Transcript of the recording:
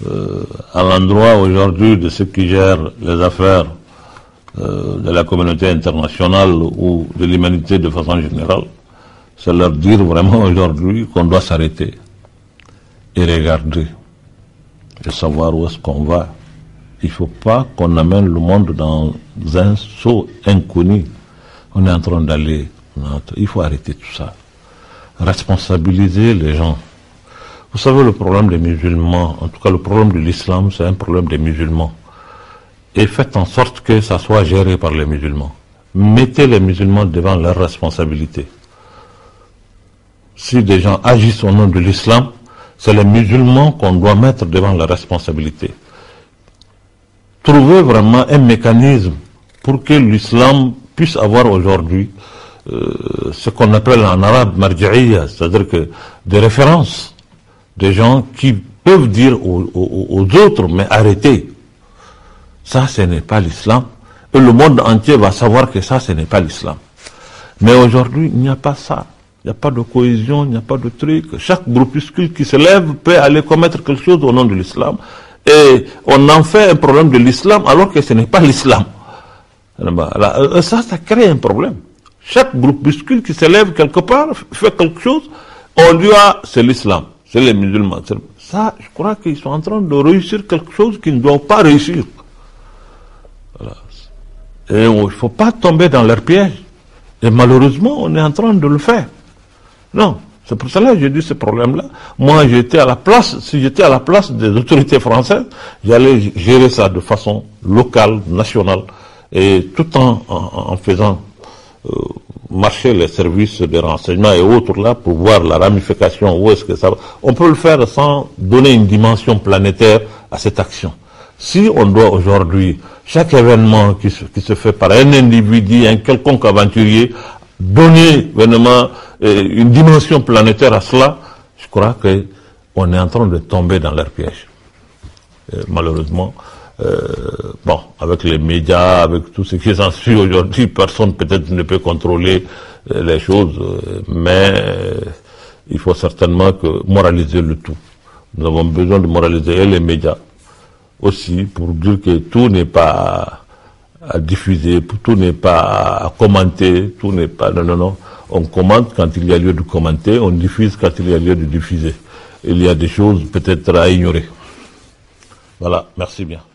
à l'endroit aujourd'hui de ceux qui gèrent les affaires de la communauté internationale ou de l'humanité de façon générale, c'est leur dire vraiment aujourd'hui qu'on doit s'arrêter et regarder et savoir où est-ce qu'on va. Il ne faut pas qu'on amène le monde dans un saut inconnu. On est en train d'aller. Il faut arrêter tout ça. Responsabiliser les gens. Vous savez, le problème des musulmans, en tout cas le problème de l'islam, c'est un problème des musulmans. Et faites en sorte que ça soit géré par les musulmans. Mettez les musulmans devant leurs responsabilités. Si des gens agissent au nom de l'islam, c'est les musulmans qu'on doit mettre devant leurs responsabilités. Trouvez vraiment un mécanisme pour que l'islam puisse avoir aujourd'hui ce qu'on appelle en arabe marji'iyya, c'est-à-dire que des références, des gens qui peuvent dire aux autres, mais arrêtez. Ça, ce n'est pas l'islam. Et le monde entier va savoir que ça, ce n'est pas l'islam. Mais aujourd'hui, il n'y a pas ça. Il n'y a pas de cohésion, il n'y a pas de truc. Chaque groupuscule qui se lève peut aller commettre quelque chose au nom de l'islam. Et on en fait un problème de l'islam alors que ce n'est pas l'islam. Ça crée un problème. Chaque groupuscule qui se lève quelque part, fait quelque chose, on dit, ah, c'est l'islam, c'est les musulmans. Ça, je crois qu'ils sont en train de réussir quelque chose qu'ils ne doivent pas réussir. Voilà. Et il ne faut pas tomber dans leur piège. Et malheureusement, on est en train de le faire. Non, c'est pour cela que j'ai dit ce problème-là. Moi, j'étais à la place, si j'étais à la place des autorités françaises, j'allais gérer ça de façon locale, nationale, et tout en faisant marcher les services de renseignement et autres là pour voir la ramification, où est-ce que ça va. On peut le faire sans donner une dimension planétaire à cette action. Si on doit aujourd'hui, chaque événement qui se fait par un individu, un quelconque aventurier, donner vraiment une dimension planétaire à cela, je crois qu'on est en train de tomber dans leur piège. Malheureusement, bon, avec les médias, avec tout ce qui s'ensuit aujourd'hui, personne peut-être ne peut contrôler les choses, mais il faut certainement moraliser le tout. Nous avons besoin de moraliser et les médias aussi pour dire que tout n'est pas à diffuser, tout n'est pas à commenter, tout n'est pas... Non. On commente quand il y a lieu de commenter, on diffuse quand il y a lieu de diffuser. Il y a des choses peut-être à ignorer. Voilà, merci bien.